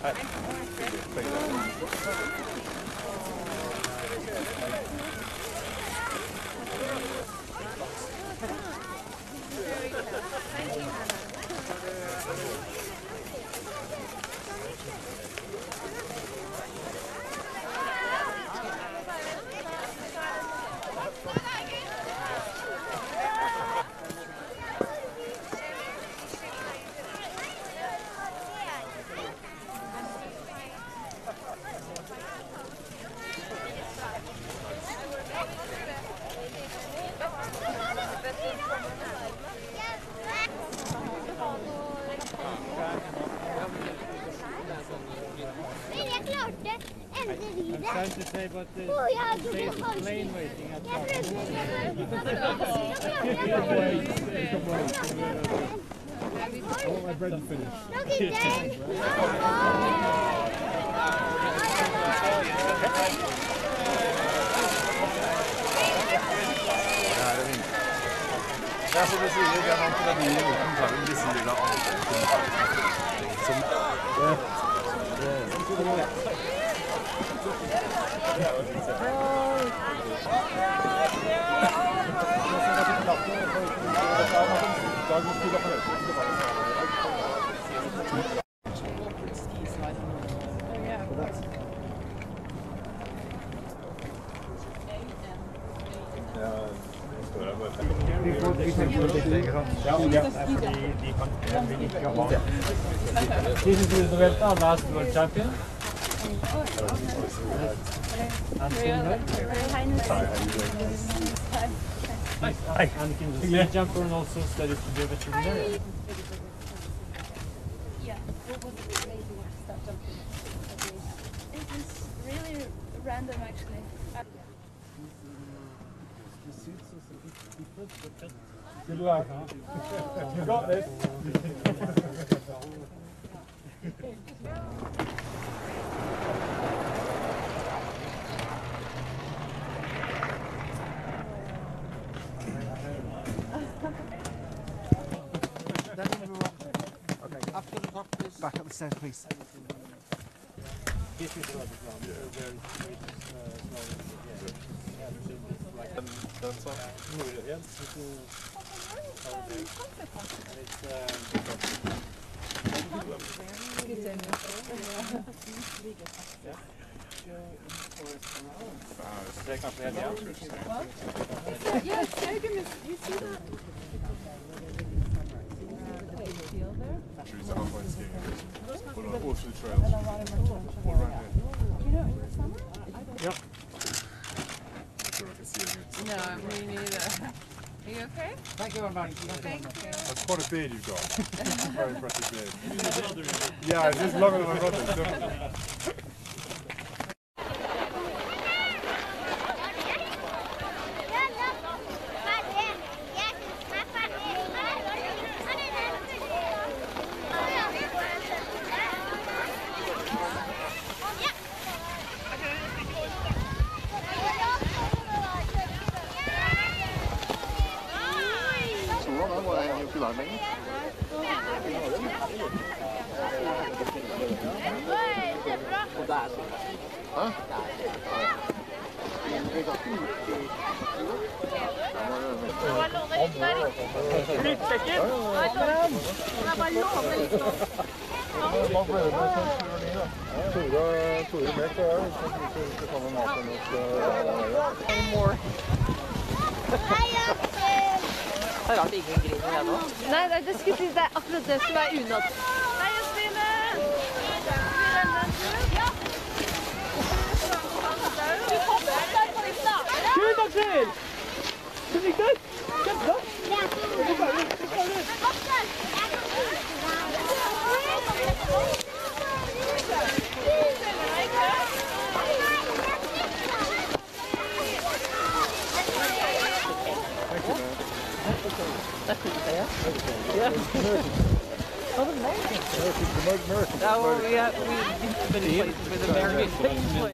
Trying to say, but there's a plane waiting at Gardermoen. Oh, my bread is finished. Look at that! Det som du sier, det vant til verdier uten fargen, de sier det aldri. This is the Vuelta, last world champion. Anniken is a ski jumper and also studies to be a veterinarian. Yeah, what was it made you want to start jumping? It was really random actually. Good luck, huh? You got this. Back up the stairs, please. This is a rubber plant. Yes, Haakon, you see that? She's halfway skiing all through the trails. All around here. You know, in the summer? Yep. So I can see it. No, me neither. Are you okay? Thank you very much. Thank you. That's quite a beard you've got. Very impressive beard. Yeah, it's just longer than my brother's, definitely. Harald ingen griner jeg nå. Nei, det skulle si det akkurat det skulle være unådd. Hei, Justine! Du kom der på litt lavere! Kult, Axel! Hvordan gikk det? Kjempebra! No, we've been with American.